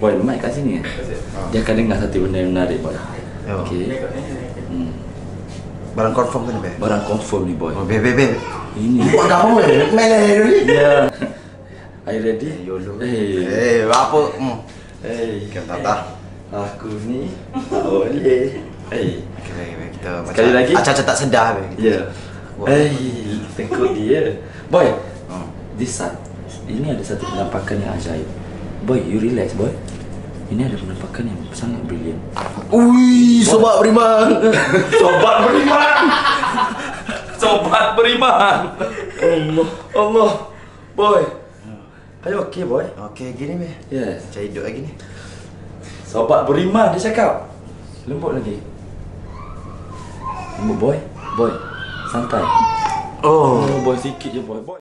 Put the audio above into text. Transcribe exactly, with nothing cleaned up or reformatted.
Boy, mic kat sini kan? Dia akan dengar satu benda yang menarik, boy. Yo. Okay. Hmm. Barang confirm ke ni, Be? Barang confirm ni, boy. Oh, Be, Be, Be. Ini. Buat kamu, Be. Mana ni? Ya. Are you ready? Yolo. Hey. Eh, apa? Hmm. Hey. Kita tata. Aku ni tak boleh. Hey. Okay, Be, Be. Kita Sekali macam lagi? Acah-acah tak sedar, Be. Ya. Hey, tengok dia. Boy, Hmm. this side. Ini ada satu penampakan yang ajaib. Boy, you relax, boy. Ini ada penampakan yang sangat brilian. Ui, sobat beriman. Sobat beriman. Sobat beriman. Allah, Allah. Boy. Are you okay, boy? Okey, gini, Be. Yes. Macam hidup lagi ni. Sobat beriman, dia cakap. Lembut lagi. Lembut, boy. Boy. Santai. Oh. Oh, boy sikit je, boy. Boy.